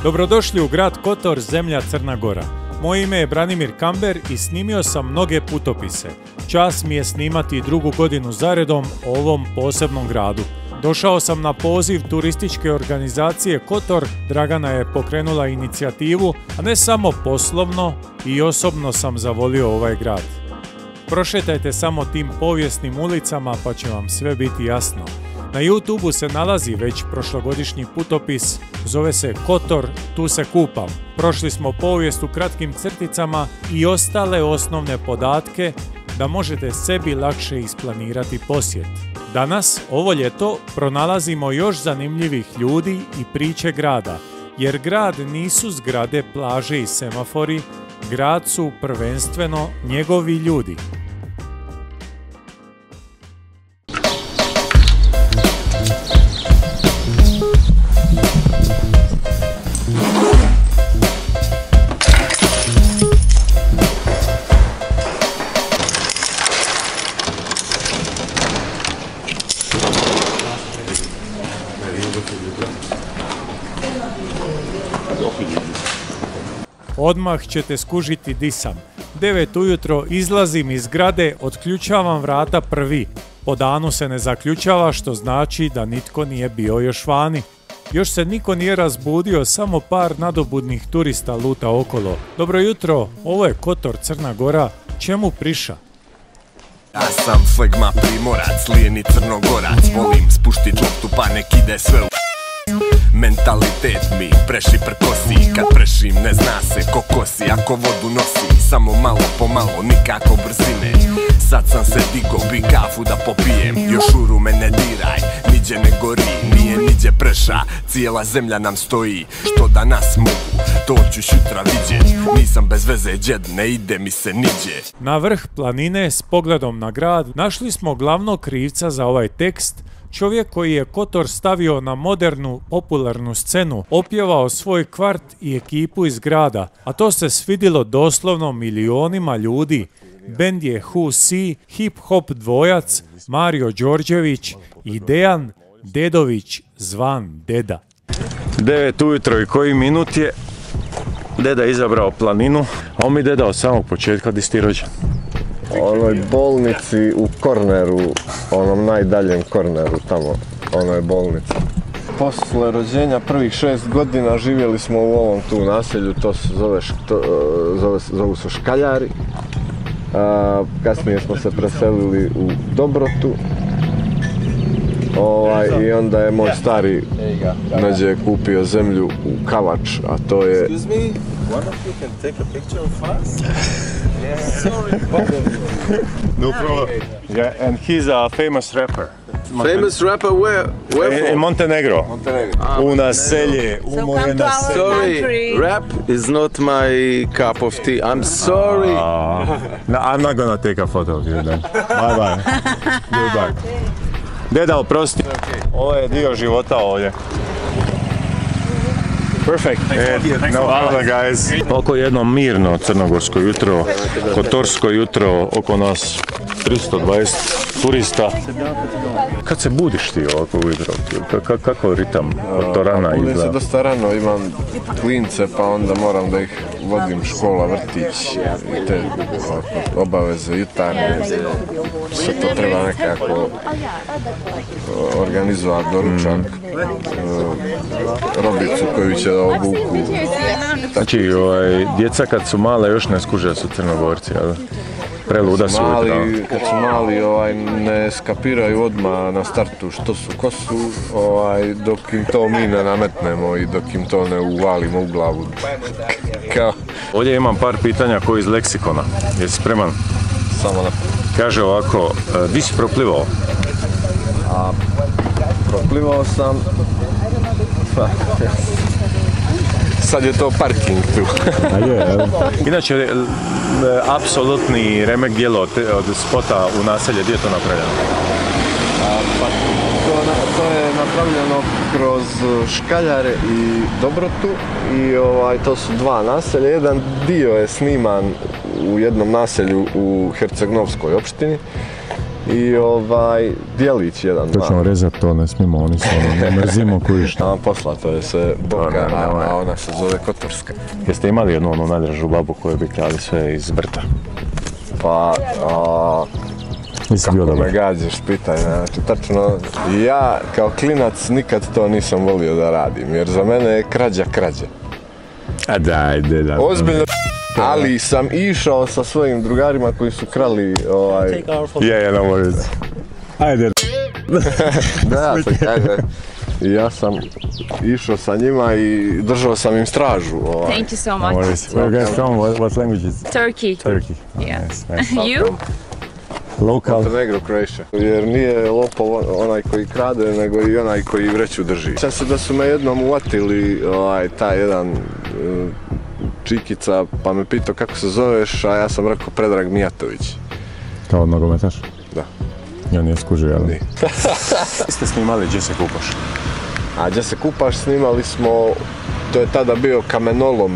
Dobrodošli u grad Kotor, zemlja Crna Gora. Moje ime je Branimir Kamber i snimio sam mnoge putopise. Čast mi je snimati drugu godinu zaredom o ovom posebnom gradu. Došao sam na poziv turističke organizacije Kotor. Dragana je pokrenula inicijativu, a ne samo poslovno, i osobno sam zavolio ovaj grad. Prošetajte samo tim povijesnim ulicama pa će vam sve biti jasno. Na YouTubeu se nalazi već prošlogodišnji putopis, zove se Kotor, tu se kupam. Prošli smo povijest u kratkim crticama i ostale osnovne podatke da možete sebi lakše isplanirati posjet. Danas, ovo ljeto, pronalazimo još zanimljivih ljudi i priče grada, jer grad nisu zgrade, plaže i semafori, grad su prvenstveno njegovi ljudi. Odmah ćete skužiti di sam. 9 ujutro izlazim iz zgrade, otključavam vrata prvi. Po danu se ne zaključava, što znači da nitko nije bio još vani. Još se niko nije razbudio, samo par nadobudnih turista luta okolo. Dobro jutro, ovo je Kotor, Crna Gora. Čemu priša? Ja sam flegma primorac, lijeni crnogorac. Volim spuštit loptu pa nek ide sve u... Mentalitet mi preši prkosi, kad prešim ne zna se ko kosi. Ako vodu nosi, samo malo po malo, nikako brzine. Sad sam se digo, bi kafu da popijem. Još uru me ne diraj, niđe ne gori, nije niđe preša. Cijela zemlja nam stoji, što danas mogu, to ću šutra vidjet. Nisam bez veze džed, ne ide mi se niđe. Na vrh planine s pogledom na grad našli smo glavnog krivca za ovaj tekst. Čovjek koji je Kotor stavio na modernu, popularnu scenu, opjevao svoj kvart i ekipu iz grada, a to se svidilo doslovno milionima ljudi. Bend je Who Si, hip-hop dvojac Mario Đorđević i Dejan Dedović, zvan Deda. 9 ujutro i koji minut je, Deda je izabrao planinu, a on mi Deda od samog početka di si ti rođen? Onoj bolnici u korneru, onom najdaljem korneru tamo, onoj bolnici. Posle rođenja prvih 6 godina živjeli smo u ovom tu naselju, to se zovu se Škaljari. Kasnije smo se preselili u Dobrotu. I onda je moj stari Nađe kupio zemlju u Kavač, a to je... No problem. Yeah, and he's a famous rapper. Famous rapper where from? In Montenegro. U naselje, u moje naselje. Sorry, rap is not my cup of tea. I'm sorry. No, I'm not gonna take a photo of you then. Bye bye. Goodbye. Deda, oprosti. Ovo je dio života ovdje. Perfect. No problem, guys. Oko jedno mirno crnogorsko jutro, kotorsko jutro, oko nas 320 turista. Kad se budiš ti ovako ujutro? Kako ritam od to rana izgleda? Budim se dosta rano, imam klince pa onda moram da ih vodim, škola, vrtić i te obaveze jutarnje. Sve to treba nekako organizovati, doručak, robicu koju će da obuku. Znači, djeca kad su male još ne skuže da su Crnogorci, ali preluda su ujutro. Kad su mali ne skapiraju odmah na startu što su, ko su, dok im to mi ne nametnemo i dok im to ne uvalimo u glavu. Ovdje imam par pitanja koji iz leksikona. Jesi spreman? Samo na... Kaže ovako, di si proplivao? Proplivao sam... Sad je to parking tu. Inače, apsolutni remek dijelo od spota u naselje, gdje je to napravljeno? To je napravljeno kroz Škaljare i Dobrotu i to su dva naselja. Jedan dio je sniman u jednom naselju u Herceg-Novskoj opštini i dijelić jedan. To ćemo rezati, to ne smijemo, oni su ne mrzimo kujiš. A vam posla, to je sve Boka, a ona se zove Kotorska. Jeste imali jednu onu najdražu babu koju bi kljali sve iz Brta? Pa, kako me gađaš, pitaj, znači tačno, ja kao klinac nikad to nisam volio da radim, jer za mene je krađa. A daj, da. Ozbiljno, ali sam išao sa svojim drugarima koji su krali no worries. Ajde. Da, ja sam išao sa njima i držao sam im stražu. Thank you so much. Where you guys from? What languages? Turkey. Yeah. Nice. You? Local. Montenegro, Croatia. Jer nije lopov onaj koji krade, nego i onaj koji vreću drži. Sjećam se da su me jednom uvatili taj jedan čikica, pa me pitao kako se zoveš, a ja sam rekao Predrag Mijatović. Kao nogometaš? Da. Ja nije skužio, jel? Nije. Ste snimali Gdje se kupaš? A Gdje se kupaš snimali smo, to je tada bio kamenolom.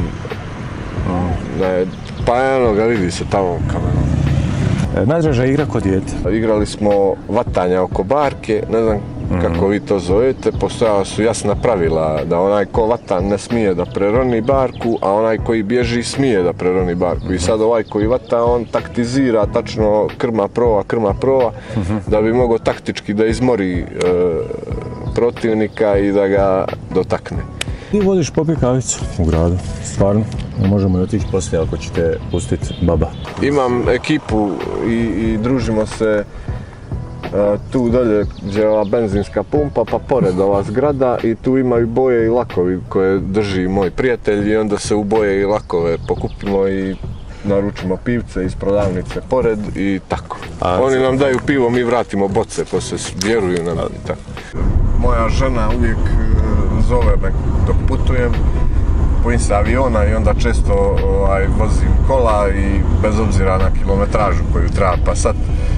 Pa eno ga vidi se tamo kamenolom. Najdraža igra kod dijete? Igrali smo vatanja oko barke, ne znam kako vi to zovete, postojala su jasna pravila da onaj ko vata ne smije da preroni barku, a onaj koji bježi smije da preroni barku. I sad ovaj koji vata, on taktizira tačno krma prova, da bi mogao taktički da izmori protivnika i da ga dotakne. Ti voliš popiti kavicu u gradu, stvarno. Možemo i otići poslije ako ćete pustiti baba. Imam ekipu i družimo se tu dolje gdje je ova benzinska pumpa, pa pored ova zgrada i tu imaju boje i lakovi koje drži moj prijatelj i onda se u boje i lakove pokupimo i naručimo pivce iz prodavnice pored i tako. Oni nam daju pivo, mi vratimo boce, poslije vjeruju nam i tako. Moja žena uvijek zove me dok putujem, bojim se aviona i onda često vozim kola i bez obzira na kilometražu koju treba pasat.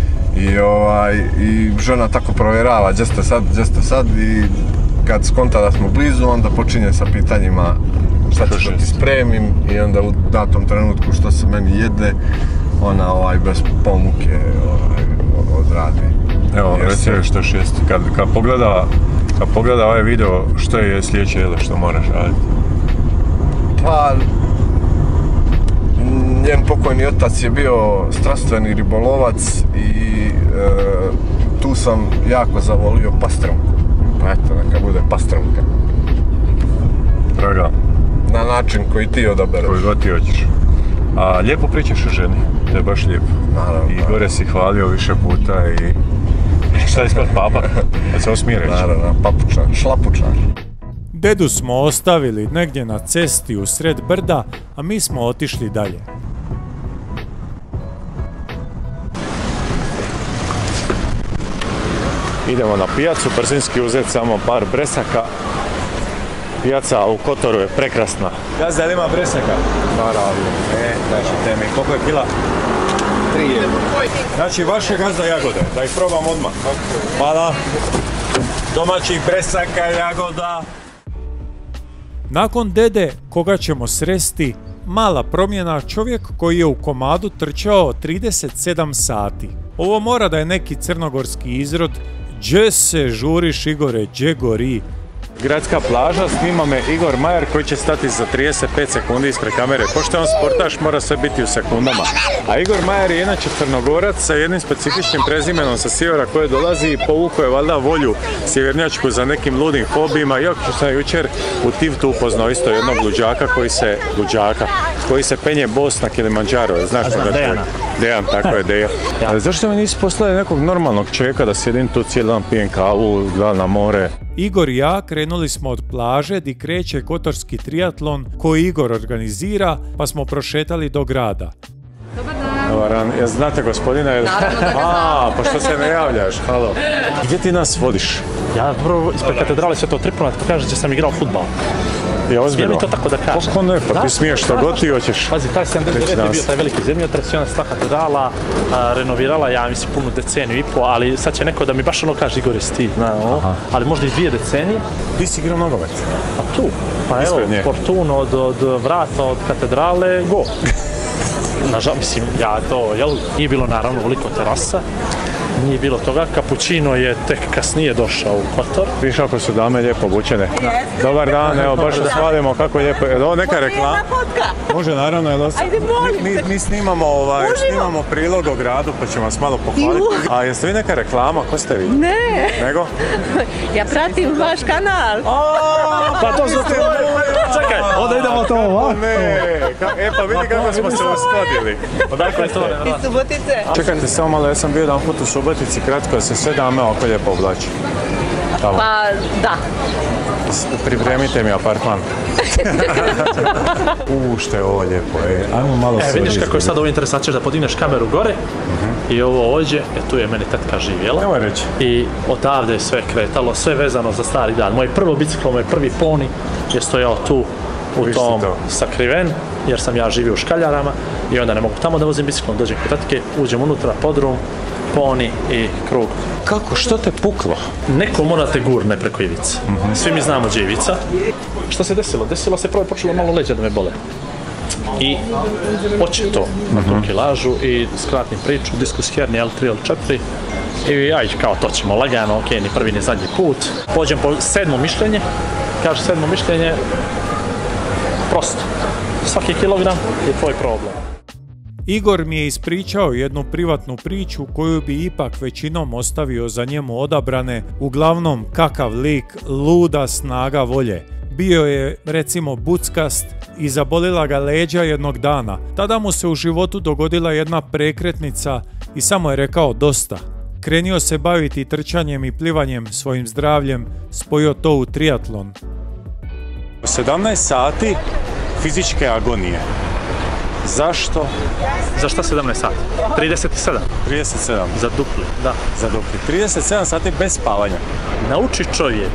I žena tako provjerava gdje ste sad i kad skonta da smo blizu onda počinje sa pitanjima šta ćeš da ti spremim i onda u datom trenutku što se meni jede ona bez pomuke odradi. Evo, reci što još jest, kad pogleda ovaj video, što je sljedeće jelo što moraš raditi? Pa, njen pokojni otac je bio strastveni ribolovac i tu sam jako zavolio pastrmku. Pa eto, neka bude pastrmka. Draga. Na način koji ti odabereš. Koji god ti hoćeš. A lijepo pričaš o ženi, to je baš lijepo. Naravno. I gore si hvalio više puta i... Šta je ispod papa? Da se osmije reći. Naravno, papučar, šlapučar. Dedu smo ostavili negdje na cesti u sred brda, a mi smo otišli dalje. Idemo na pijacu, brzinski uzeti samo par bresaka. Pijaca u Kotoru je prekrasna. Gazda, li ima bresaka? Naravno. Daćete mi, koliko je kila? 3 €. Znači vaše gazda jagode, da ih probam odmah. Hvala. Domaćih bresaka, jagoda. Nakon dede, koga ćemo sresti, mala promjena, čovjek koji je u komadu trčao 37 sati. Ovo mora da je neki crnogorski izrod. Dže se žuriš, Igore, dže gori. Gradska plaža, snima me Igor Majer koji će stati za 35 sekundi ispred kamere. Pošto je on sportaš, mora sve biti u sekundama. A Igor Majer je inače Crnogorac sa jednim specifičnim prezimenom sa sjevera koje dolazi i povukao je valjda volju sjevernjačku za nekim ludim hobijima. Iako sam jučer u Tivtu upoznao isto jednog luđaka koji se penje bos na Kilimandžaro. Znaš koga to je? Dejan, tako je, Dejan. Ali zašto mi nisi poslali nekog normalnog čovjeka da sjedim tu cijeli dan, pijem kavu, gledam na more? Igor i ja krenuli smo od plaže di kreće kotorski triatlon koji Igor organizira, pa smo prošetali do grada. Dobar dan, jel znate gospodina? Naravno da ga znam. Pa što se ne javljaš? Halo. Gdje ti nas vodiš? Ja prvo ispred katedrale Svetog Tripuna ti kažem da sam igrao fudbal. Je ozbiljno? Smije mi to tako da kažem. Kako ne, pa ti smiješ što god ti hoćeš. Pazi, taj 79 je bio taj veliki zemljotres i onda se ta katedrala renovirala, ja mislim, punu deceniju i po, ali sad će neko da mi baš ono kaže Igor je ti, ali možda i 2 decenije. Ti si igrao nogomet? Pa tu, pa evo, Fortun od vrata, od katedrale, go. Nažal, mislim, ja to, jel, nije bilo naravno veliko terasa, nije bilo toga. Cappuccino je tek kasnije došao u Kotor. Viš ako su dame lijepo obučene. Dobar dan, evo baš se svalimo kako je lijepo. Je ovo neka reklama? Može naravno, mi snimamo prilog o gradu pa ćemo vas malo pohvaliti. A jeste vi neka reklama? Ko ste vi? Ne. Nego? Ja pratim vaš kanal. Pa to su tvoje. Čekaj, onda idemo to ovako. E pa vidi kako smo se uskladili. Odakle je to? Iz Subotice. Čekajte samo malo, ja sam bio jedan put u Subotici, kratko da se sve dame oko lijepo oblači. Pa da. Pripremite mi apartman. Što je ovo lijepo, ajmo malo sve. Vidiš kako je sad ovo interesantno, ćeš da podigneš kameru gore i ovo ovdje, tu je meni tetka živjela. Nemoj reći. I odavde je sve kretalo, sve vezano za stari dan. Moj prvo biciklo, moj prvi poni je stojao tu u tom sakriven, jer sam ja živio u Škaljarama i onda ne mogu tamo da vozim biciklom, dođem kod tetke, uđem unutra, podrum, poni i krug. Kako? Što te puklo? Neko mora te gurne preko ivice. Svi mi znamo gdje je ivica. Što se desilo? Desilo se prvo počelo malo leđa da me bole. I očito na tu kilažu i skratim priču, diskus herni L3, L4. I ajde, kao to ćemo lagano, ok, ni prvi ni zadnji put. Pođem po 7. mišljenje. Kaže 7. mišljenje, prosto. Svaki kilogram je tvoj problem. Igor mi je ispričao jednu privatnu priču koju bi ipak većinom ostavio za njemu odabrane, uglavnom kakav lik, luda snaga volje. Bio je, recimo, buckast i zabolila ga leđa jednog dana. Tada mu se u životu dogodila jedna prekretnica i samo je rekao dosta. Krenio se baviti trčanjem i plivanjem, svojim zdravljem, spojio to u triatlon. 17 sati fizičke agonije. Zašto? Za šta 17 sati? 37. 37. Za dupli, da. Za dupli. 37 sati bez spavanja. Nauči čovjek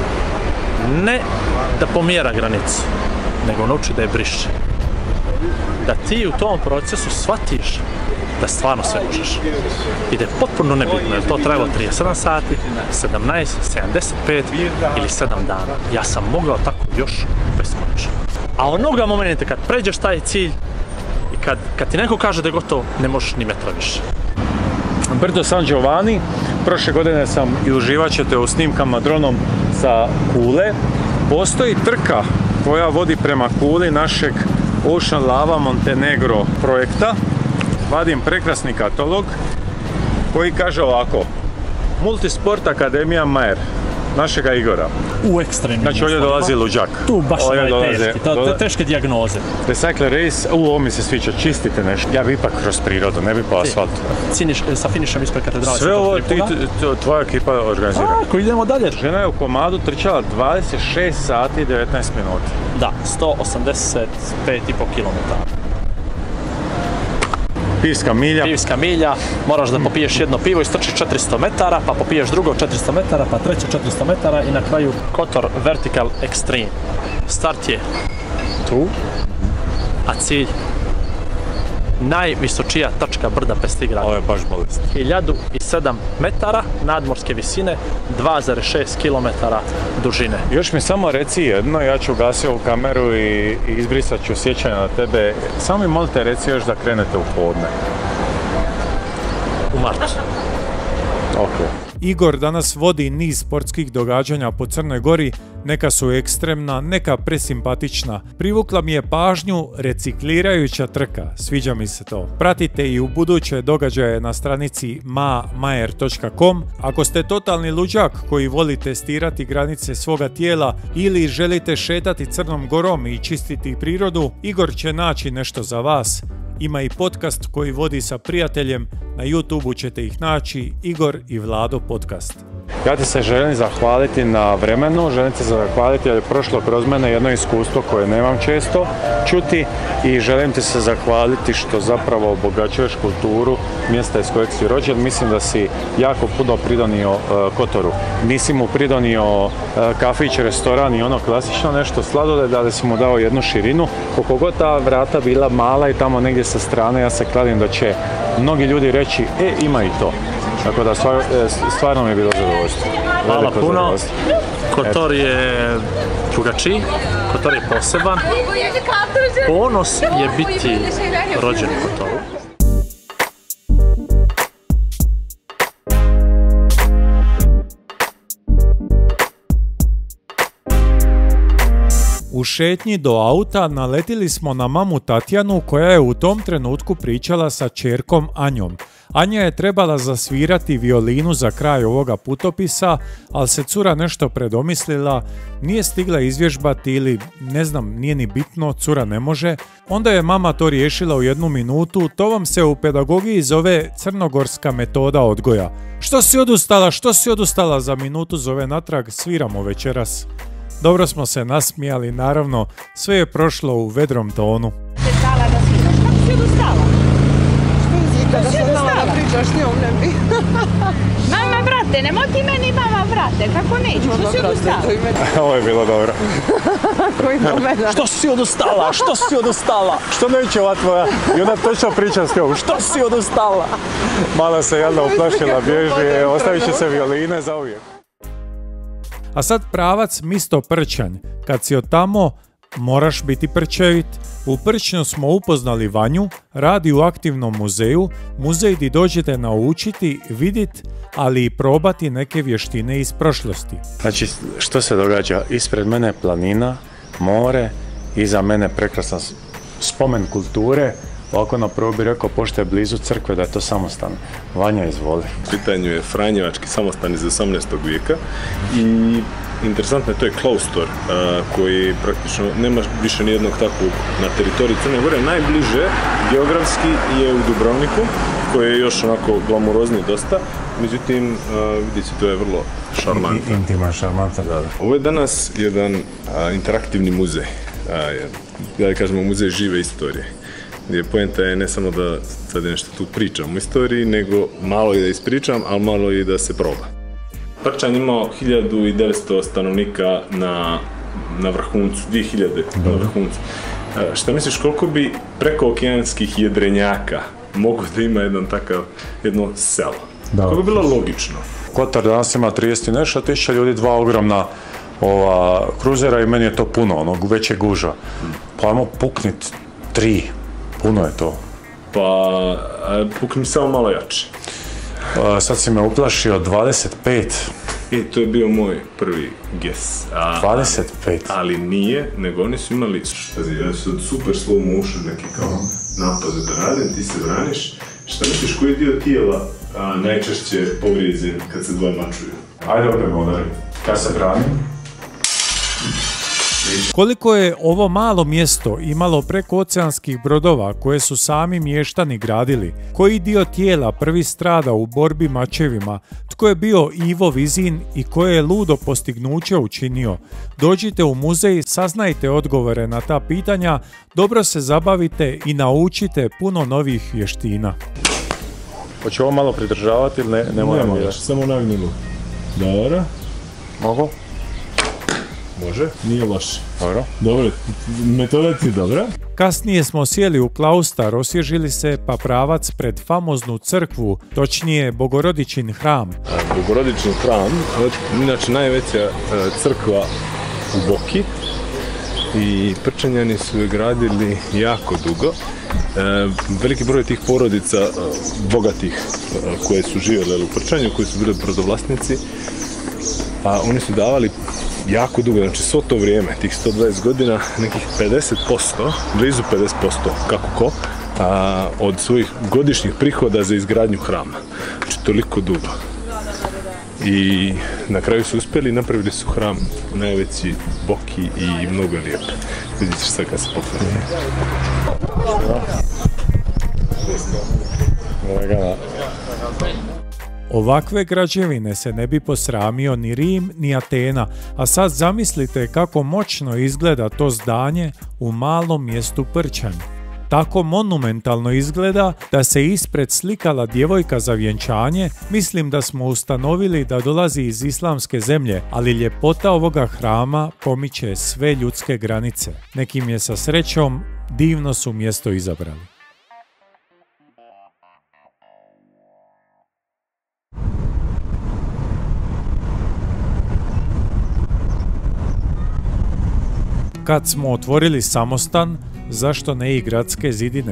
ne da pomjera granicu, nego nauči da je briše. Da ti u tom procesu shvatiš da stvarno sve možeš. I da je potpuno nebitno, je to trajalo 37 sati, 17, 75 ili 7 dana. Ja sam mogao tako još beskonačno. A onoga momenta kad pređeš taj cilj i kad ti neko kaže da je gotovo, ne možeš ni metra više. Brdo San Giovanni, prošle godine sam i uživat ćete u snimkama dronom sa Kule. Postoji trka koja vodi prema Kuli našeg Ocean Lava Montenegro projekta. Vadim prekrasni katalog koji kaže ovako: Multisport Akademija Majer, našega Igora. U ekstremnim. Znači ovdje dolazi luđak. Tu baš teški, to je teške dijagnoze. Recycle race, ovo mi se sviđa, čistite nešto. Ja bi ipak kroz prirodu, ne bi po asfaltu. Ciniš sa finišem ispred katedrale. Sve ovo tvoja ekipa organizira. Ako idemo dalje. Žena je u komadu trčala 26 sati i 19 minuta. Da, 185,5 km. Pivska milja, moraš da popiješ jedno pivo i strčiš 400 metara, pa popiješ drugo 400 metara, pa treće 400 metara i na kraju Kotor Vertical Extreme. Start je tu, a cilj najvisočija tačka brda Pestigrad. Ovo je baš bolest. 1007 metara nadmorske visine, 2,6 km dužine. Još mi samo reci jedno, ja ću ugasiti ovu kameru i izbrisat ću sjećanja na tebe. Samo mi molite reci još da krenete u podne. U martu. Ok. Igor danas vodi niz sportskih događanja po Crnoj Gori, neka su ekstremna, neka presimpatična. Privukla mi je pažnju reciklirajuća trka, sviđa mi se to. Pratite i u buduće događaje na stranici majer.com. Ako ste totalni luđak koji voli testirati granice svoga tijela ili želite šetati Crnom Gorom i čistiti prirodu, Igor će naći nešto za vas. Ima i podcast koji vodi sa prijateljem, na YouTubeu ćete ih naći, Igor i Vlado podcast. Ja ti se želim zahvaliti na vremenu, želim ti se zahvaliti jer je prošlo kroz mene jedno iskustvo koje nemam često čuti i želim ti se zahvaliti što zapravo obogaćuješ kulturu mjesta iz kojeg si rođen. Mislim da si jako puno pridonio Kotoru. Nisi mu pridonio kafić, restoran i ono klasično nešto sladoled, ali si mu dao jednu širinu. Koliko god ta vrata bila mala i tamo negdje sa strane, ja se kladim da će mnogi ljudi reći, ima i to. Tako da stvarno mi je bilo zadovoljstvo. Hvala puno. Kotor je drugačiji, Kotor je poseban. Ponos je biti rođen u Kotoru. šetnji do auta naletili smo na mamu Tatjanu koja je u tom trenutku pričala sa ćerkom Anjom. Anja je trebala zasvirati violinu za kraj ovoga putopisa, ali se cura nešto predomislila, nije stigla izvježbati ili ne znam, nije ni bitno, cura ne može. Onda je mama to riješila u 1 minutu, to vam se u pedagogiji zove crnogorska metoda odgoja. Što si odustala, za minutu zove natrag, sviramo večeras. Dobro smo se nasmijali, naravno, sve je prošlo u vedrom tonu. Kada sam znala da pričaš s njom, ne bi. Mama, brate, nemoj ti meni mama, brate, kako neću, što si odustala? Ovo je bilo dobro. Koji domena? Što si odustala? Što neće ova tvoja? I onda točno priča s njom, što si odustala? Mala se jadna uplašila, bježi, ostavit će se violine za uvijek. A sad pravac Misto Prćanj. Kad si od tamo, moraš biti prčevit. U Prčnju smo upoznali Vanju, radi u aktivnom muzeju, muzej gdje dođete naučiti, vidjeti, ali i probati neke vještine iz prošlosti. Znači, što se događa? Ispred mene planina, more, iza mene prekrasan spomen kulture. Ovako na prvo bih rekao, pošto je blizu crkve, da je to samostan. Vanja, izvoli. U pitanju je franjevački samostan iz 18. vijeka i interesantno je, to je klaustor koji praktično nema više nijednog takvog na teritoriji Crne Gore. Najbliže geografski je u Dubrovniku, koji je još onako glamurozni dosta, međutim, vidite, to je vrlo šarmantan. Intiman, šarmantan. Ovo je danas jedan interaktivni muzej, da kažemo muzej žive istorije. Gdje poenta je ne samo da sad nešto tu pričam u istoriji, nego malo i da ispričam, ali malo i da se proba. Prčanj imao 1900 stanovnika na vrhuncu, 2000 na vrhuncu. Šta misliš, koliko bi prekookeanskih jedrenjaka mogu da ima jedno selo? Kako bi bilo logično? Kotor danas ima 30 nešto tisuća ljudi, 2 ogromna kruzera i meni je to puno, onog većeg guža. Pa ajmo puknit 3. Puno je to. Pa, pukni samo malo jače. Sad si me uplašio, 25. I to je bio moj prvi guess. 25. Ali nije, nego oni su imali, ja su super slow motion, neki kao napade da radim, ti se braniš. Šta misliš, koji dio tijela najčešće povrijeđen kad se dvoje mačuju? Ajde opet modari. Kad se branim? Koliko je ovo malo mjesto imalo prekooceanskih brodova koje su sami mještani gradili, koji dio tijela prvi strada u borbi mačevima, tko je bio Ivo Vizin i koje je ludo postignuće učinio. Dođite u muzej, saznajte odgovore na ta pitanja, dobro se zabavite i naučite puno novih vještina. Hoće ovo malo pridržavati ili ne moram vidjeti? Samo nagnilu. Dobro. Mogu? Može, nije loše. Dobro. Dobro, metoda ti dobra. Kasnije smo sjeli u klaustar, osvježili se, pa pravac pred famoznu crkvu, točnije Bogorodičin hram. Bogorodičin hram, inače najveća crkva u Boki i Prčanjani su je gradili jako dugo. Veliki broj tih porodica bogatih koje su živjele u Prčanju, koji su bili brodovlasnici, oni su davali jako dugo, znači svo to vrijeme, tih 120 godina, nekih 50%, blizu 50%, kako ko, od svojih godišnjih prihoda za izgradnju hrama. Znači toliko dugo. I na kraju su uspjeli i napravili su hram najveći Boki i mnogo lijep. Vidite što sad kad se pokrene. Ovakve građevine se ne bi posramio ni Rim ni Atena, a sad zamislite kako moćno izgleda to zdanje u malom mjestu Prčanj. Tako monumentalno izgleda da se ispred slikala djevojka za vjenčanje, mislim da smo ustanovili da dolazi iz islamske zemlje, ali ljepota ovoga hrama pomiče sve ljudske granice. Nekim je sa srećom, divno su mjesto izabrali. Kad smo otvorili samostan, zašto ne i gradske zidine?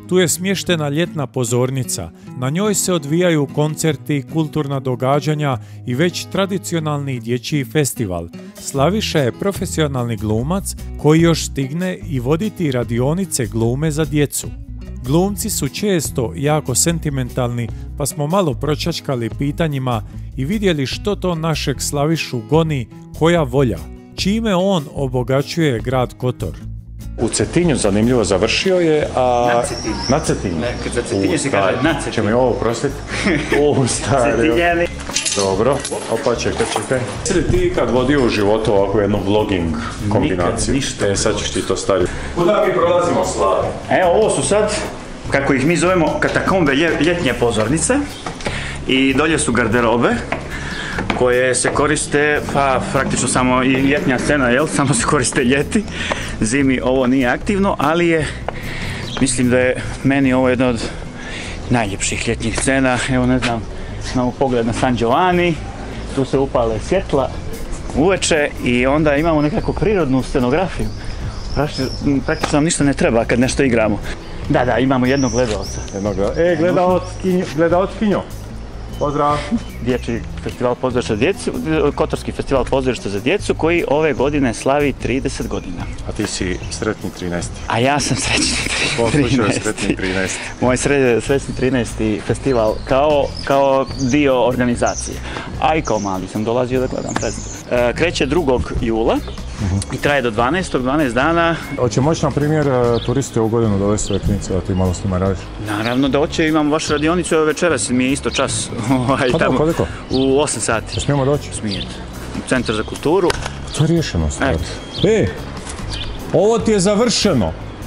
Tu je smještena ljetna pozornica, na njoj se odvijaju koncerti, kulturna događanja i već tradicionalni dječji festival. Slaviša je profesionalni glumac koji još stigne i voditi radionice glume za djecu. Glumci su često jako sentimentalni, pa smo malo pročačkali pitanjima i vidjeli što to našeg Slavišu goni, koja volja, čime on obogaćuje grad Kotor. U Cetinju zanimljivo završio je, a... Na Cetinju. Kad za Cetinju se kaže na Cetinju. Će mi ovo prostiti? Stari. Dobro, opa, čekaj. Jesi li ti kad vodio u životu ovakvu jednu vlogging kombinaciju? Ništa. Sad ćeš ti to staviti. Kuda mi prolazimo, Slavi? Evo, ovo su sad, kako ih mi zovemo, katakombe ljetnje pozornice. I dolje su garderobe koje se koriste, pa praktično samo i ljetnja scena, jel? Samo se koriste ljeti. Zimi ovo nije aktivno, ali je, mislim da je meni ovo jedna od najljepših ljetnjih scena. Evo, ne znam, imamo pogled na San Giovanni, tu se upale svjetla uveče i onda imamo nekako prirodnu scenografiju. Praktično nam ništa ne treba kad nešto igramo. Da, imamo jednog gledalca. Gledaltkinjo. Pozdrav! Dječji festival pozorišta za djecu, Kotorski festival pozorišta za djecu koji ove godine slavi 30 godina. A ti si sretni 13. A ja sam sretni 13. Moj sretni 13. festival kao dio organizacije. A i kao mali sam dolazio da gledam predstavu. Kreće 2. jula i traje do 12 dana. Hoće moći, na primjer, turisti ovu godinu dovesti svoje klinice, da ti malo s njima radiš? Naravno da hoće, imamo vašu radionicu, evo večeras mi je isto čas. Koliko? U 8 sati. Smijemo doći? Smijete. U Centar za kulturu. To je riješeno, stvar. Ovo ti je završeno.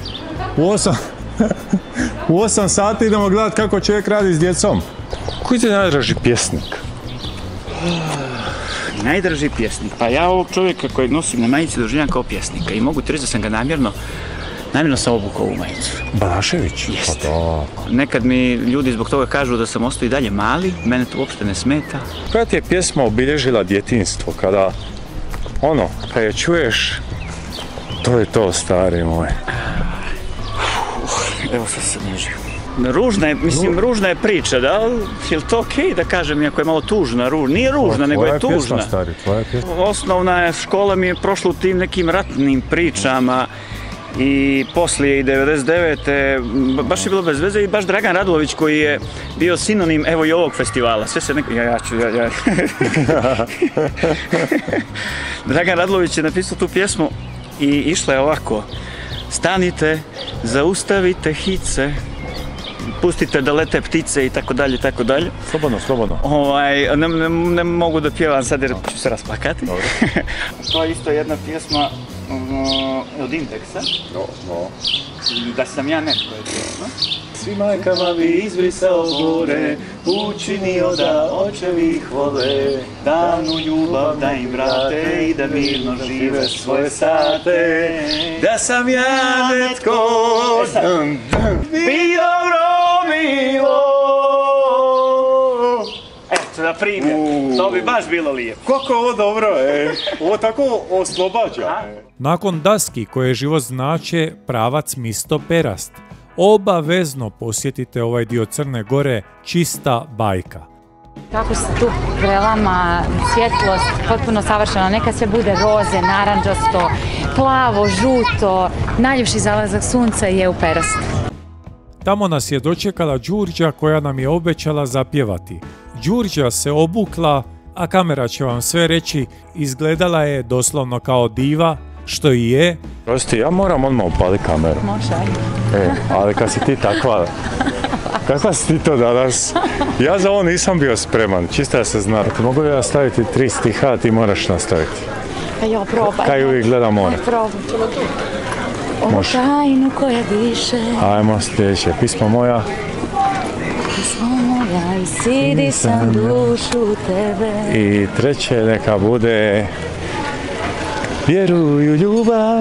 U 8 sati idemo gledati kako čovjek radi s djecom. Koji ti je najdraži pjesnik? Najdraži pjesnik? Pa ja ovog čovjeka kojeg nosim na majici doživljam kao pjesnika i mogu ti reći da sam ga namjerno sam obukao ovu majicu. Balašević? Jeste. Nekad mi ljudi zbog toga kažu da sam ostao i dalje mali, mene to uopšte ne smeta. Koja ti je pjesma obilježila djetinjstvo, kada je čuješ, to je to, stari moj. Evo sad se nežim. Ružna je priča, da? Je li to okej da kažem, iako je malo tužna? Nije ružna, nego je tužna. Tvoja pjesma, stari, tvoja pjesma. Osnovna škola mi je prošla u tim nekim ratnim pričama i poslije i 99. baš je bilo bez veze i baš Dragan Radulović koji je bio sinonim evo i ovog festivala. Sve se Dragan Radulović je napisao tu pjesmu i išla je ovako. Stanite, zaustavite hice, pustite da lete ptice i tako dalje, tako dalje. Slobodno. Ne mogu da pjevam sad jer ću se rasplakati. To je isto jedna pjesma od Indeksa. Da sam ja netko je pjesma. Svi majkama bi izbrisao gore, učinio da očevi ih vole, davnu ljubav da im vrate i da mirno žive svoje sate. Da sam ja netko bi dobro bilo. Eto, na primjer, to bi baš bilo lijepo. Kako ovo dobro, ovo tako oslobađa. Nakon daski koje život znače, pravac Misto Perast. Obavezno posjetite ovaj dio Crne Gore, čista bajka. Kako se tu prelama svjetlost, potpuno savršeno, neka sve bude roze, naranđasto, plavo, žuto, najljepši zalazak sunca je u Perastu. Tamo nas je dočekala Đurđa koja nam je obećala zapjevati. Đurđa se obukla, a kamera će vam sve reći, izgledala je doslovno kao diva, što i je. Prosti, ja moram odmah upali kameru. Može. Ali kad si ti takva, kakva si ti to danas? Ja za ovo nisam bio spreman, čisto da se zna. Mogu li ja staviti 3 stiha, a ti moraš nastaviti? Ja probaj. Kaj uvijek gleda more. Probaj. O tajnu koja diše. Ajmo sljedeće, pismo moja. Pismo moja i sidi sam dušu tebe. I treće neka bude vjeruju ljubav.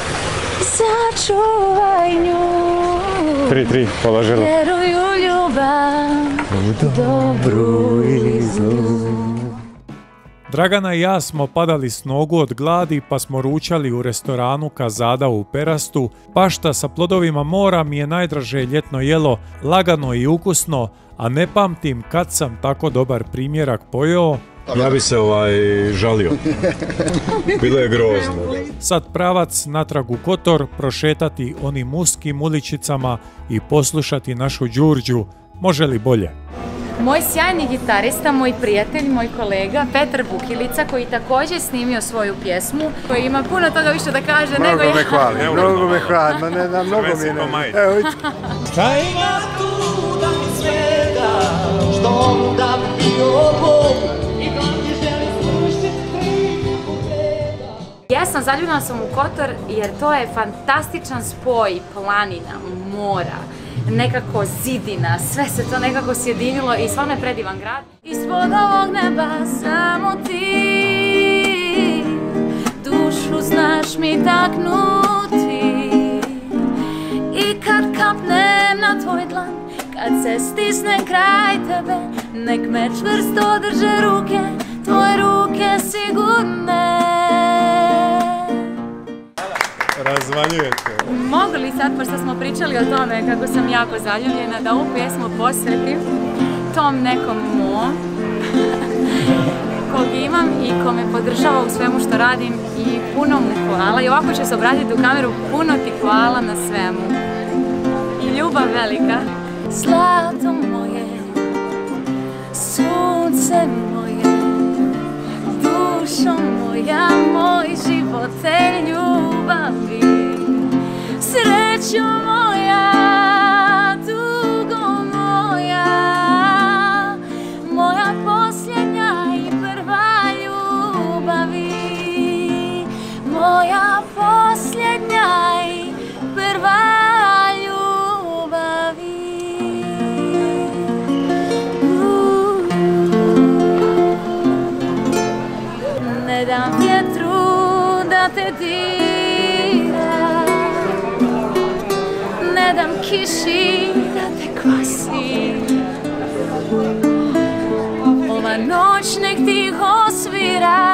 Sačuvaj nju. 3, položilo. Vjeruju ljubav, dobru i zlu. Dragana i ja smo padali s nogu od gladi pa smo ručali u restoranu Kazada u Perastu. Pašta sa plodovima mora mi je najdraže ljetno jelo, lagano i ukusno, a ne pamtim kad sam tako dobar primjerak pojeo. Ja bi se žalio. Bilo je grozno. Sad pravac natrag u Kotor, prošetati onim uskim uličicama i poslušati našu Đurđu. Može li bolje? Moj sjajni gitarista, moj prijatelj, moj kolega Petar Bukilica, koji također snimio svoju pjesmu, koji ima puno toga više da kaže nego ja. Mnogo me hvali, ma ne da, mnogo mi ne. Šta ima tu da mi svega, što onda bio Bog i da mi želi slušati pogleda. Jesam, zaljubljena sam u Kotor jer to je fantastičan spoj planina, mora, nekako zidina, sve se to nekako sjedinilo i stvarno je predivan grad. Ispod ovog neba samo ti, dušu znaš mi taknuti. I kad kapnem na tvoj dlan, kad se stisnem kraj tebe, nek me čvrsto drže ruke, tvoje ruke sigurne. Razvaljujete. Mogu li sad, pošto smo pričali o tome kako sam jako zaljubljena, da ovu pjesmu posvetim tom nekom mom kog imam i ko me podržava u svemu što radim i puno mu hvala. I ovako ću se obratiti u kameru, puno ti hvala na svemu. I ljubav velika. Zlato moje, sunce moje, dušo moja, moj živote ljubavi, srećo moja, tugo moja, moja posljednja i prva ljubavi, moja posljednja i prva ljubavi. Ne dam vjetru da te dira, ne dam kiši da te kvasi. Ova noć nek tiho svira,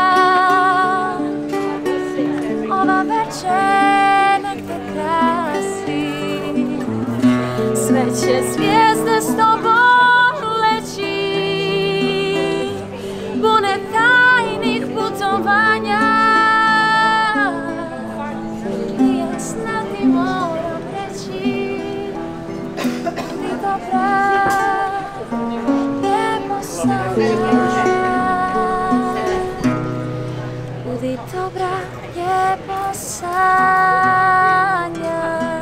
ova večer nek te krasi. Sve će zvijezde s tobom leći, pune tajnih putovanja. Jasna ti moram reći, ti dobra, lijepo sanja. Budi dobra, lijepo sanja.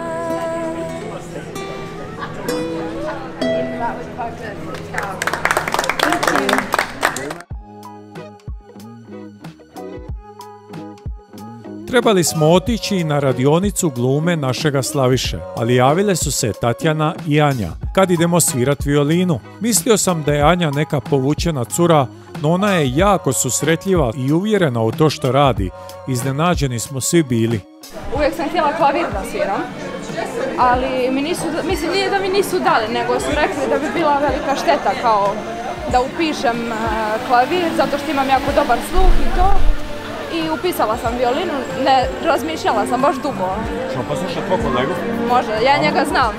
Trebali smo otići na radionicu glume našega Slaviše, ali javile su se Tatjana i Anja. Kad idemo svirat violinu? Mislio sam da je Anja neka povučena cura, no ona je jako susretljiva i uvjerena u to što radi. Iznenađeni smo svi bili. Uvijek sam htjela klavir da sviram, ali mi nisu, mislim nije da mi nisu dali, nego su rekli da bi bila velika šteta kao da upišem klavir, zato što imam jako dobar sluh i to. I upisala sam violinu, ne razmišljala sam baš dugo. Ćemo poslušati tvoj kolegu? Može, ja njega znam.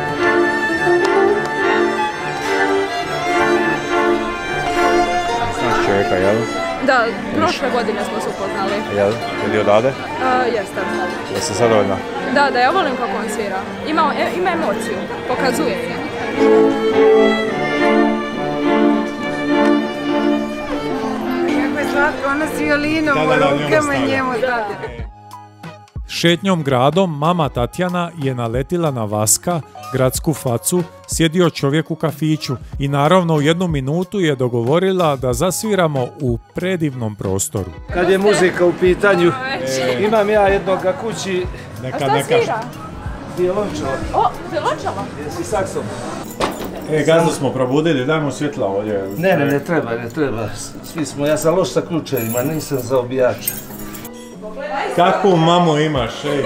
Znaš čovjeka, jel? Da, prošle godine smo se upoznali. Jel? Je li odavde? Jeste. Jeste zadovoljna? Da, ja volim kako on svira. Ima emociju, pokazuje je. Ona s violinom u rukama njemu stavlja. Šetnjom gradom mama Tatjana je naletila na Vaska, gradsku facu, sjedio čovjek u kafiću i naravno u 1 minutu je dogovorila da zasviramo u predivnom prostoru. Kad je muzika u pitanju, imam ja jednoga kući. A šta svira? Violončelo. O, violončelo? Jesi saksom. Gazdu smo probudili, dajmo svjetla ovdje. Ne treba. Svi smo, ja sam loš sa ključevima, nisam za obijača. Kakvu mamu imaš, ej?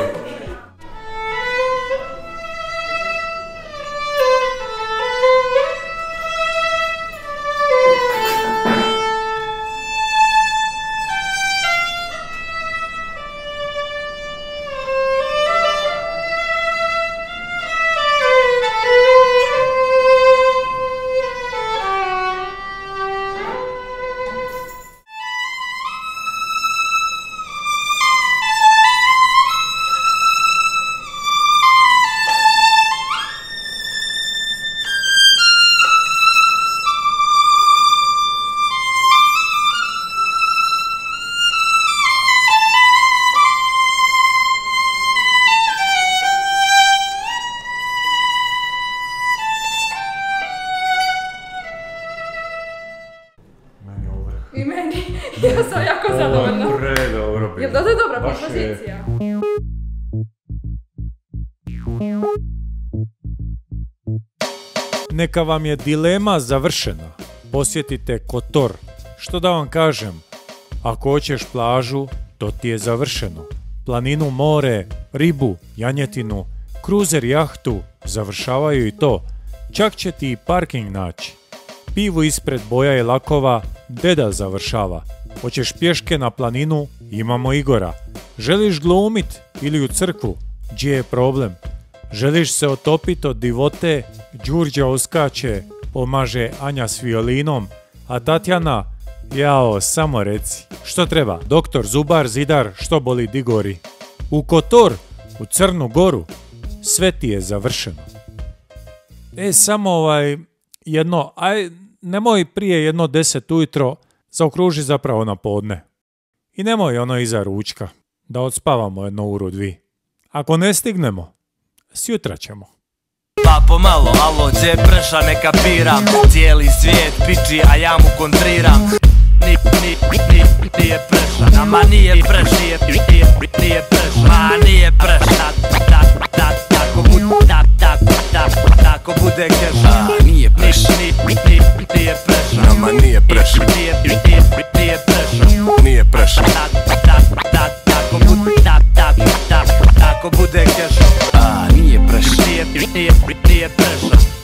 I meni. Ja sam jako zadovoljna. Predobro bilo. Jel da je dobra kompozicija? Neka vam je dilema završena. Posjetite Kotor. Što da vam kažem? Ako hoćeš plažu, to ti je završeno. Planinu, more, ribu, janjetinu, kruzer, jahtu, završavaju i to. Čak će ti i parking naći. Pivu ispred boja i lakova, deda završava. Hoćeš pješke na planinu, imamo Igora. Želiš glumit ili u crkvu, gdje je problem? Želiš se otopit od divote, Đurđa uskače, pomaže Anja s violinom, a Tatjana, jao, samo reci. Što treba? Doktor, zubar, zidar, što boli digori? U Kotor, u Crnu Goru, sve ti je završeno. Samo jedno, nemoj prije 10 ujutro, zaokruži zapravo na podne. I nemoj ono iza ručka, da odspavamo 1 uru, 2. Ako ne stignemo, sjutra ćemo. Pa pomalo, alo, gdje je preša, ne kapiram. Cijeli svijet piči, a ja mu kontriram. Nije preša, nama nije preša, nije preša, ma nije preša. Tako bude keša, nije preša, nije preša, nama nije preša, nije preša, nije preša. Tako bude keša, nije preša, nije preša.